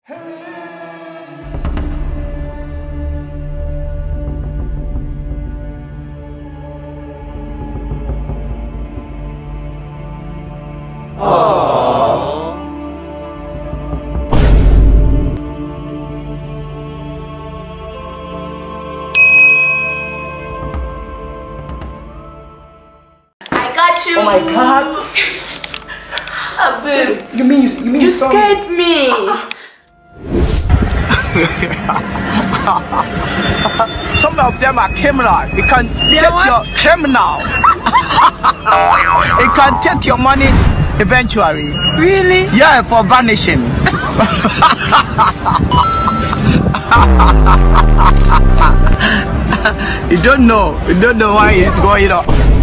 Oh my God! Babe, you mean you scared me. Some of them are criminal. It can take your criminal. It can take your money eventually. Really? Yeah, for vanishing. You don't know why it's going on.